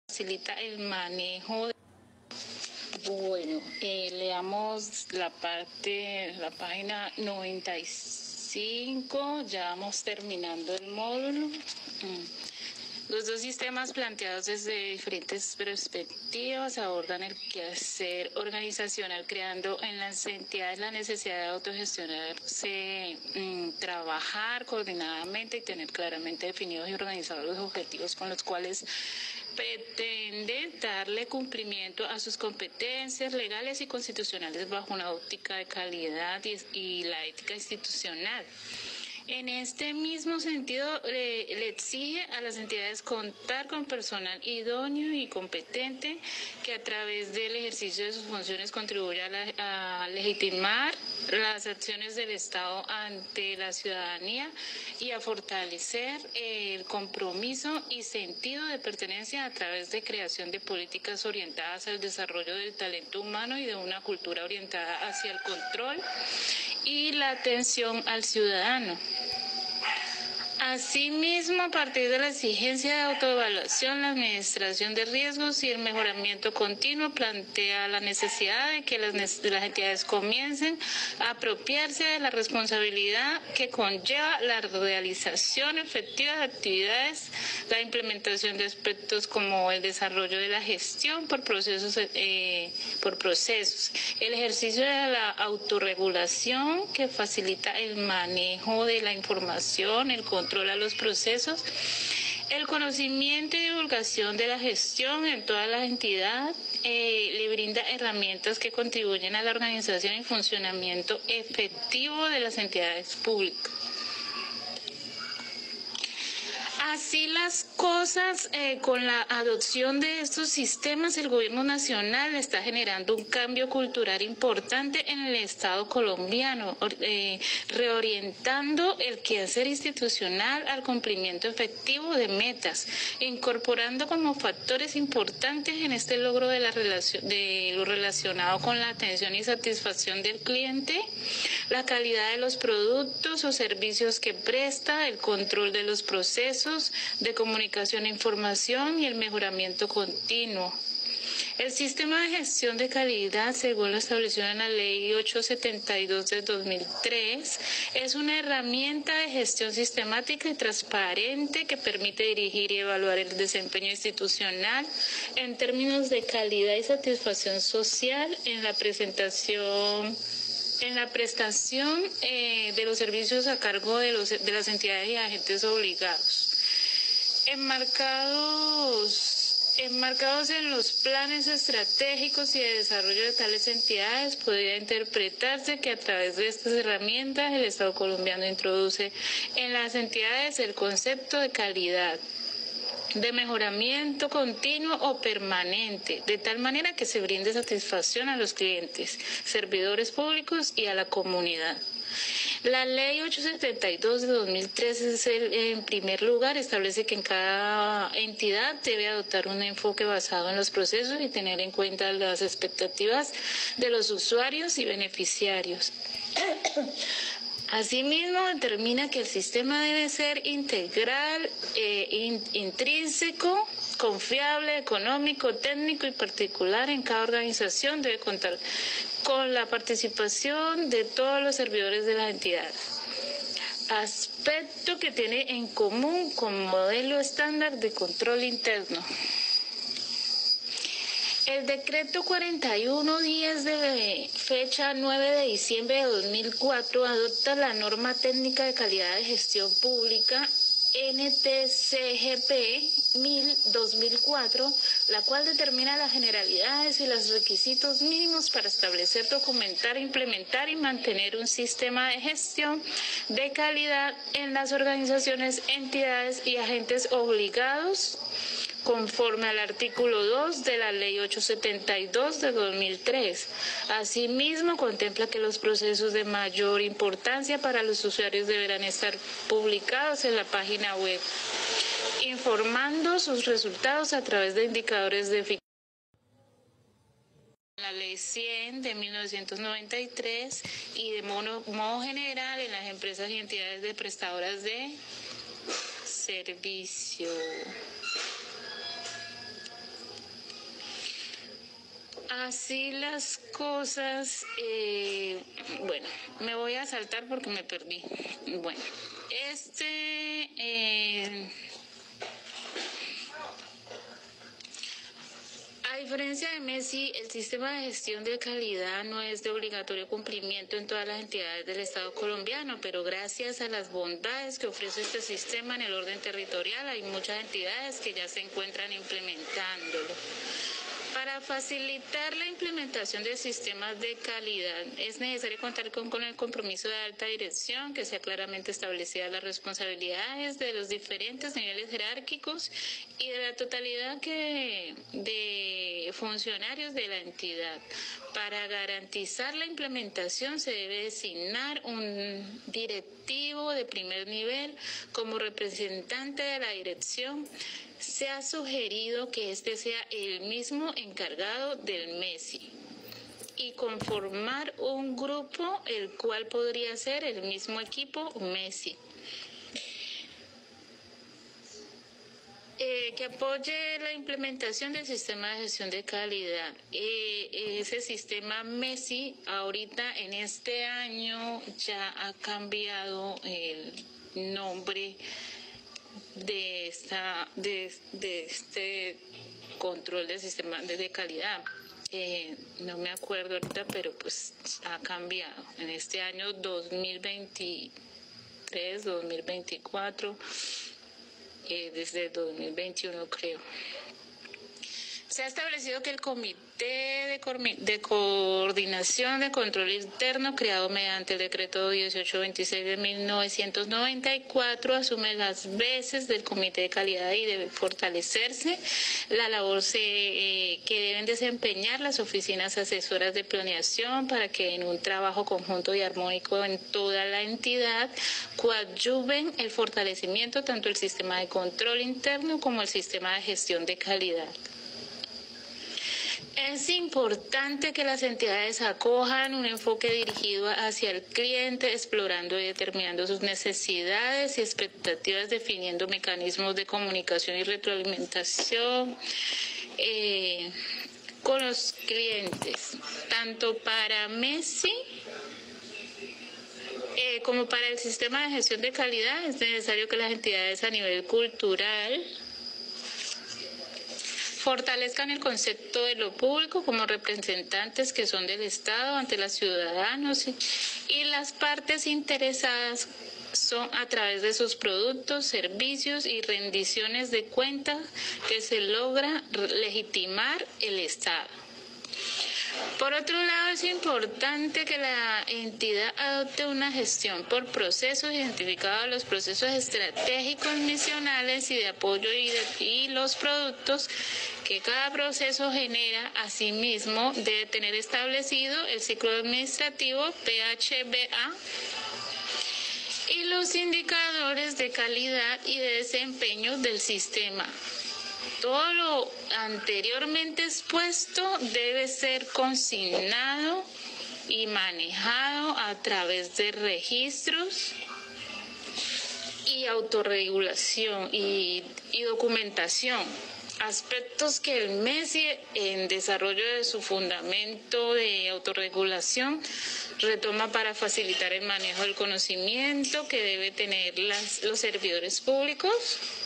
facilita el manejo. Bueno, leamos la página 95, ya vamos terminando el módulo. Los dos sistemas planteados desde diferentes perspectivas abordan el quehacer organizacional, creando en las entidades la necesidad de autogestionarse, trabajar coordinadamente y tener claramente definidos y organizados los objetivos con los cuales pretende darle cumplimiento a sus competencias legales y constitucionales bajo una óptica de calidad y la ética institucional. En este mismo sentido, le exige a las entidades contar con personal idóneo y competente que a través del ejercicio de sus funciones contribuya a legitimar las acciones del Estado ante la ciudadanía y a fortalecer el compromiso y sentido de pertenencia a través de creación de políticas orientadas al desarrollo del talento humano y de una cultura orientada hacia el control y la atención al ciudadano. Asimismo, a partir de la exigencia de autoevaluación, la administración de riesgos y el mejoramiento continuo plantea la necesidad de que las entidades comiencen a apropiarse de la responsabilidad que conlleva la realización efectiva de actividades, la implementación de aspectos como el desarrollo de la gestión por procesos, el ejercicio de la autorregulación que facilita el manejo de la información, el control a los procesos, el conocimiento y divulgación de la gestión en todas las entidades, le brinda herramientas que contribuyen a la organización y funcionamiento efectivo de las entidades públicas. Así las cosas, con la adopción de estos sistemas, el gobierno nacional está generando un cambio cultural importante en el Estado colombiano, reorientando el quehacer institucional al cumplimiento efectivo de metas, incorporando como factores importantes en este logro de lo relacionado con la atención y satisfacción del cliente, la calidad de los productos o servicios que presta, el control de los procesos de comunicación e información y el mejoramiento continuo. El sistema de gestión de calidad, según lo establecido en la Ley 872 de 2003, es una herramienta de gestión sistemática y transparente que permite dirigir y evaluar el desempeño institucional en términos de calidad y satisfacción social en la prestación de los servicios a cargo de las entidades y agentes obligados. Enmarcados en los planes estratégicos y de desarrollo de tales entidades, podría interpretarse que a través de estas herramientas el Estado colombiano introduce en las entidades el concepto de calidad, de mejoramiento continuo o permanente, de tal manera que se brinde satisfacción a los clientes, servidores públicos y a la comunidad. La Ley 872 de 2003 en primer lugar establece que en cada entidad debe adoptar un enfoque basado en los procesos y tener en cuenta las expectativas de los usuarios y beneficiarios. Asimismo, determina que el sistema debe ser integral, intrínseco, confiable, económico, técnico y particular en cada organización. Debe contar con la participación de todos los servidores de las entidades. Aspecto que tiene en común con modelo estándar de control interno. El decreto 4110 de fecha 9 de diciembre de 2004 adopta la norma técnica de calidad de gestión pública NTCGP 1000-2004, la cual determina las generalidades y los requisitos mínimos para establecer, documentar, implementar y mantener un sistema de gestión de calidad en las organizaciones, entidades y agentes obligados, conforme al artículo 2 de la Ley 872 de 2003. Asimismo, contempla que los procesos de mayor importancia para los usuarios deberán estar publicados en la página web, informando sus resultados a través de indicadores de eficacia. La Ley 100 de 1993 y de modo general en las empresas y entidades de prestadoras de servicio. Así las cosas, bueno, me voy a saltar porque me perdí. Bueno, a diferencia de Messi, el sistema de gestión de calidad no es de obligatorio cumplimiento en todas las entidades del Estado colombiano, pero gracias a las bondades que ofrece este sistema en el orden territorial, hay muchas entidades que ya se encuentran implementándolo. Para facilitar la implementación de sistemas de calidad, es necesario contar con el compromiso de alta dirección, que sea claramente establecida las responsabilidades de los diferentes niveles jerárquicos y de la totalidad de funcionarios de la entidad. Para garantizar la implementación se debe designar un directivo de primer nivel como representante de la dirección. Se ha sugerido que este sea el mismo encargado del MESI y conformar un grupo el cual podría ser el mismo equipo MESI. Que apoye la implementación del sistema de gestión de calidad. Ese sistema MESI ahorita en este año ya ha cambiado el nombre de este control del sistema de calidad. No me acuerdo ahorita, pero pues ha cambiado en este año 2023, 2024, desde 2021 creo. Se ha establecido que el Comité de Coordinación de Control Interno, creado mediante el Decreto 1826 de 1994, asume las veces del Comité de Calidad y debe fortalecerse la labor que deben desempeñar las oficinas asesoras de planeación para que en un trabajo conjunto y armónico en toda la entidad coadyuven el fortalecimiento tanto del sistema de control interno como el sistema de gestión de calidad. Es importante que las entidades acojan un enfoque dirigido hacia el cliente, explorando y determinando sus necesidades y expectativas, definiendo mecanismos de comunicación y retroalimentación con los clientes, tanto para Messi como para el sistema de gestión de calidad. Es necesario que las entidades a nivel cultural fortalezcan el concepto de lo público como representantes que son del Estado ante los ciudadanos y las partes interesadas son a través de sus productos, servicios y rendiciones de cuentas que se logra legitimar el Estado. Por otro lado, es importante que la entidad adopte una gestión por procesos identificados, los procesos estratégicos misionales y de apoyo y los productos que cada proceso genera. Asimismo, debe tener establecido el ciclo administrativo PHBA y los indicadores de calidad y de desempeño del sistema. Todo lo anteriormente expuesto debe ser consignado y manejado a través de registros y autorregulación y documentación. Aspectos que el MESI, en desarrollo de su fundamento de autorregulación, retoma para facilitar el manejo del conocimiento que deben tener los servidores públicos